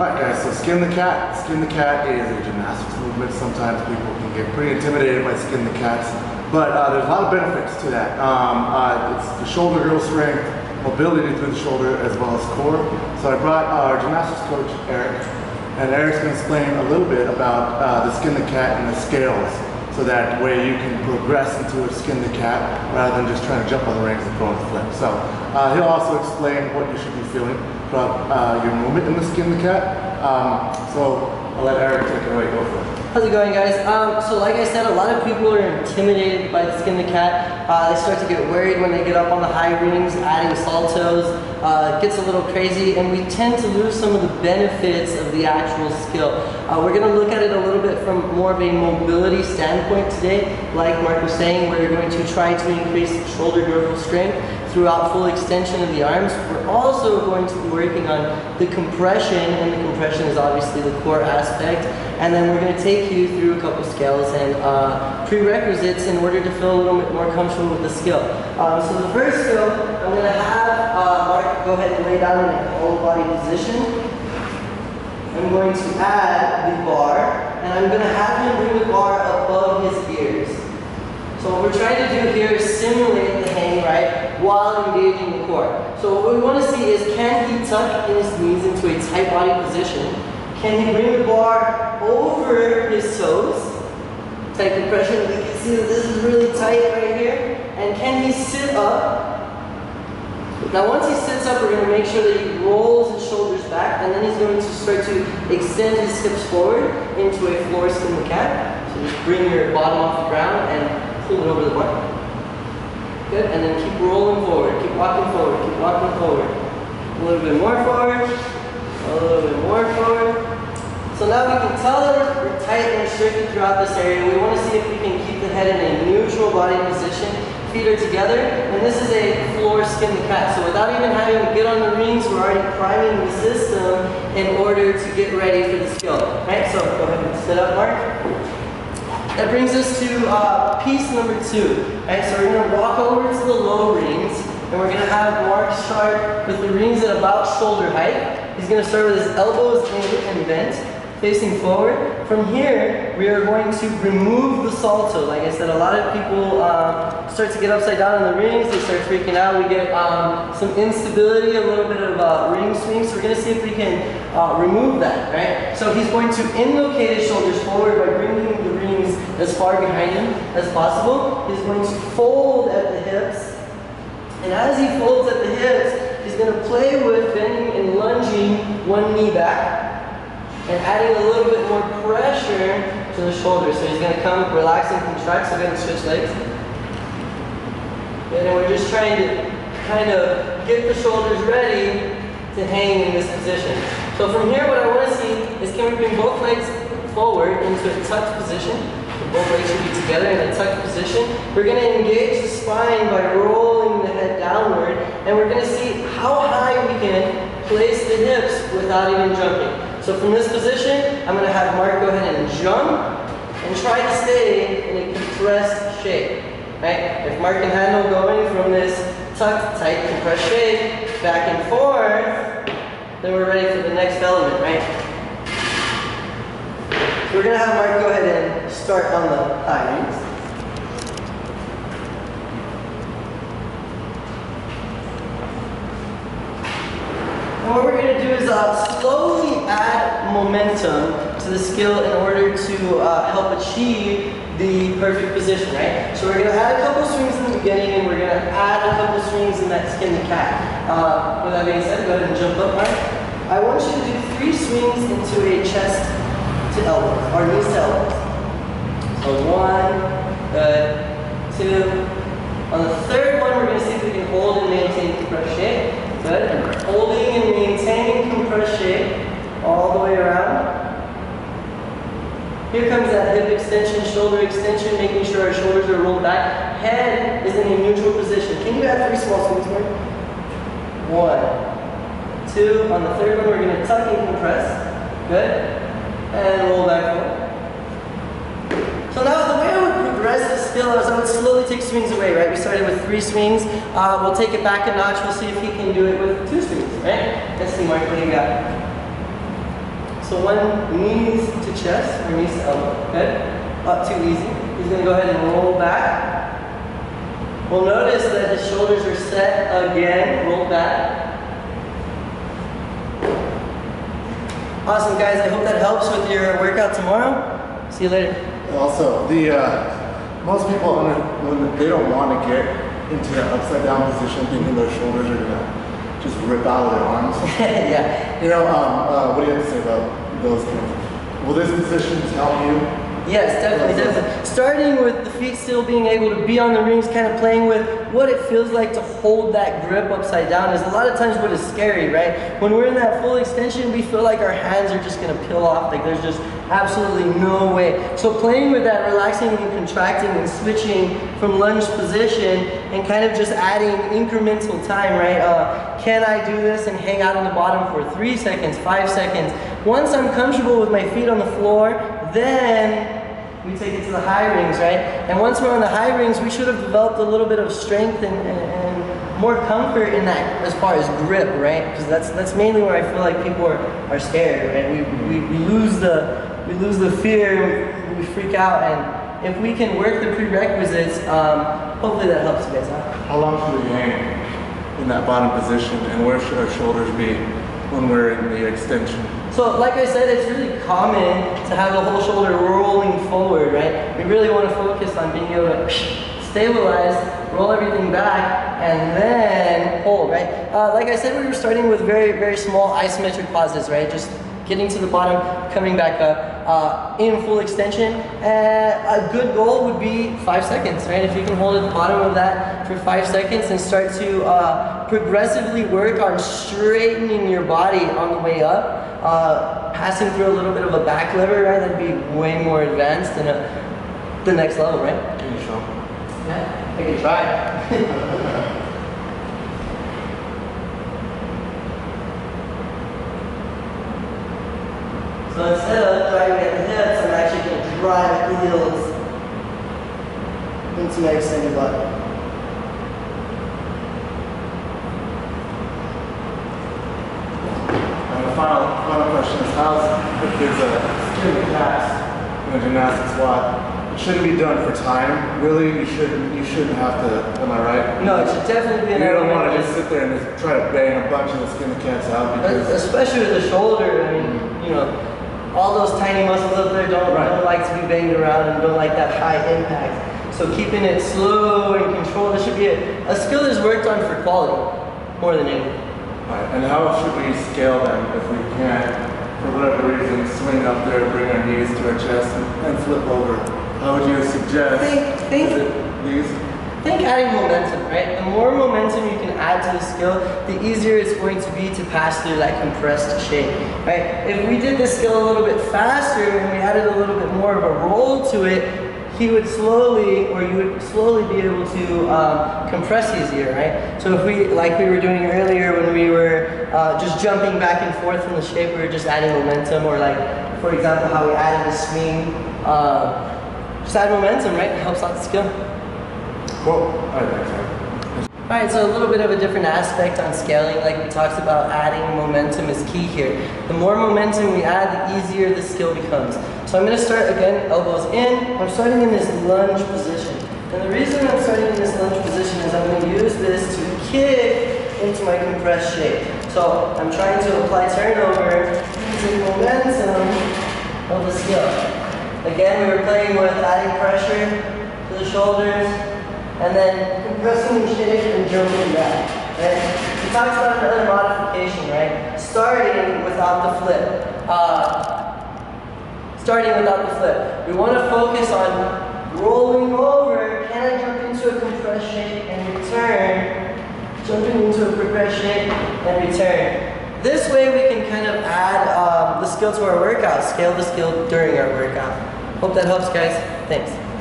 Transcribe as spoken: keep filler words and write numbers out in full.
Alright guys, so skin the cat. Skin the cat is a gymnastics movement. Sometimes people can get pretty intimidated by skin the cats, but uh, there's a lot of benefits to that. Um, uh, it's the shoulder girdle strength, mobility through the shoulder, as well as core. So I brought our gymnastics coach, Eric, and Eric's going to explain a little bit about uh, the skin the cat and the scales, so that way you can progress into a skin the cat rather than just trying to jump on the rings and throw in the flip. So uh, he'll also explain what you should be feeling throughout uh, your movement in the skin the cat. Um, so I'll let Eric take it away. Go for it. How's it going, guys? Um, so like I said, a lot of people are intimidated by the skin the cat. Uh, they start to get worried when they get up on the high rings, adding saltos. Uh, it gets a little crazy, and we tend to lose some of the benefits of the actual skill. Uh, we're going to look at it a little bit from more of a mobility standpoint today. Like Mark was saying, we're going to try to increase shoulder girdle strength throughout full extension of the arms. We're also going to be working on the compression, and the compression is obviously the core aspect. And then we're going to take you through a couple scales and uh, prerequisites in order to feel a little bit more comfortable with the skill. Um, so the first skill, I'm going to have uh, Mark go ahead and lay down in a whole body position. I'm going to add the bar, and I'm going to have him bring the bar above his ears. So what we're trying to do here is simulate the hang, right, while engaging the core. So what we want to see is, can he tuck in his knees into a tight body position? Can he bring the bar over his toes? Tight compression. We can see that this is really tight right here. And can he sit up? Now once he sits up, we're going to make sure that he rolls his shoulders back, and then he's going to start to extend his hips forward into a floor skin the cat. So just bring your bottom off the ground and pull it over the bar. Good, and then keep rolling forward, keep walking forward, keep walking forward. A little bit more forward, a little bit more forward. So now we can tell that we're tight and restricted throughout this area. We want to see if we can keep the head in a neutral body position. Feet are together, and this is a floor skin the cat. So without even having to get on the rings, we're already priming the system in order to get ready for the skill. Right, so go ahead and sit up, Mark. That brings us to uh, piece number two. Right, so we're going to walk over to the low rings, and we're going to have Mark start with the rings at about shoulder height. He's going to start with his elbows in and bent, facing forward. From here, we are going to remove the salto. Like I said, a lot of people uh, start to get upside down in the rings. They start freaking out. We get um, some instability, a little bit of uh, ring swing. So we're going to see if we can uh, remove that, right? So he's going to inlocate his shoulders forward by bringing the rings as far behind him as possible. He's going to fold at the hips. And as he folds at the hips, he's going to play with bending and lunging one knee back, and adding a little bit more pressure to the shoulder. So he's going to come, relax and contract. So go ahead and switch legs. And then we're just trying to kind of get the shoulders ready to hang in this position. So from here, what I want to see is, can we bring both legs forward into a tucked position? So both legs should be together in a tucked position. We're going to engage the spine by rolling the head downward, and we're going to see how high we can place the hips without even jumping. So from this position, I'm going to have Mark go ahead and jump and try to stay in a compressed shape. Right? If Mark can handle going from this tucked, tight, compressed shape back and forth, then we're ready for the next element, right? So we're going to have Mark go ahead and start on the high rings. And what we're going to do is uh, slowly add momentum to the skill in order to uh, help achieve the perfect position, right? So we're going to add a couple swings in the beginning, and we're going to add a couple swings in that skin the cat. Uh, with that being said, go ahead and jump up, Mark. I want you to do three swings into a chest to elbows, or knees to elbows. So one, good, two. On the third one, we're going to see if we can hold and maintain compressed shape. Good. And holding and maintaining compressed shape all the way around. Here comes that hip extension, shoulder extension, making sure our shoulders are rolled back. Head is in a neutral position. Can you add three small swings for me? One, two. On the third one, we're going to tuck and compress. Good. And roll back forward. So now the way I would progress this skill is I would slowly take swings away, right? We started with three swings. Uh, we'll take it back a notch. We'll see if he can do it with two swings, right? Let's see, Mark, what do you got? So one knees to chest or knees to elbow. Good. Up too easy. He's going to go ahead and roll back. We'll notice that his shoulders are set again. Roll back. Awesome, guys. I hope that helps with your workout tomorrow. See you later. Also, the uh, most people under, when they don't want to get into that upside down position, thinking their shoulders are gonna just rip out of their arms. Yeah. You know, um, uh, what do you have to say about those things? Will this position help you? Yes, definitely, definitely. Starting with the feet still being able to be on the rings, kind of playing with what it feels like to hold that grip upside down is a lot of times what is scary, right? When we're in that full extension, we feel like our hands are just going to peel off, like there's just absolutely no way. So playing with that, relaxing and contracting and switching from lunge position and kind of just adding incremental time, right? Uh, can I do this and hang out on the bottom for three seconds, five seconds? Once I'm comfortable with my feet on the floor, then we take it to the high rings, right? And once we're on the high rings, we should have developed a little bit of strength and, and, and more comfort in that as far as grip, right? Because that's that's mainly where I feel like people are, are scared, right? We, we, we lose the we lose the fear, we freak out, and if we can work the prerequisites, um, hopefully that helps you guys out. How long should we hang in that bottom position, and where should our shoulders be when we're in the extension? So like I said, it's really common to have the whole shoulder rolling forward, right? We really want to focus on being able to stabilize, roll everything back, and then hold, right? Uh, like I said, we were starting with very, very small isometric pauses, right? Just getting to the bottom, coming back up, uh, in full extension. Uh, a good goal would be five seconds, right? If you can hold at the bottom of that for five seconds and start to uh, progressively work on straightening your body on the way up, uh, passing through a little bit of a back lever, right? That'd be way more advanced than a, the next level, right? Can you show? Yeah, I can try. So instead of driving at the hips, I'm actually going to drive the heels into my extended body. And the final, final question is, how's if there's a skin cast in a gymnastic squat? It shouldn't be done for time. Really, you shouldn't. You shouldn't have to. Am I right? No, it should definitely be an You don't want to element. just sit there and just try to bang a bunch of the skin the cats out because. Especially with the shoulder, I mean, you know, all those tiny muscles up there don't, Right. don't like to be banged around and don't like that high impact. So keeping it slow and controlled, this should be a, a skill that's worked on for quality, more than anything. Right. And how should we scale them if we can't, for whatever reason, swing up there, bring our knees to our chest, and, and flip over? How would you suggest? Think, think. Is it these? Think adding momentum, right? The more momentum you can add to the skill, the easier it's going to be to pass through that compressed shape, right? If we did this skill a little bit faster and we added a little bit more of a roll to it, he would slowly, or you would slowly be able to um, compress easier, right? So if we, like we were doing earlier when we were uh, just jumping back and forth from the shape, we were just adding momentum, or like, for example, how we added the swing, uh, just add momentum, right? It helps out the skill. Cool. All right, thanks, man. Alright, so a little bit of a different aspect on scaling, like we talked about, adding momentum is key here. The more momentum we add, the easier the skill becomes. So I'm going to start again, elbows in. I'm starting in this lunge position. And the reason I'm starting in this lunge position is I'm going to use this to kick into my compressed shape. So I'm trying to apply turnover using momentum of the skill. Again, we were playing with adding pressure to the shoulders, and then compressing the shape and jumping back, right? We talked about another modification, right? Starting without the flip. Uh, starting without the flip. We want to focus on rolling over. Can I jump into a compressed shape and return? Jumping into a compressed shape and return. This way we can kind of add um, the skill to our workout, scale the skill during our workout. Hope that helps, guys. Thanks.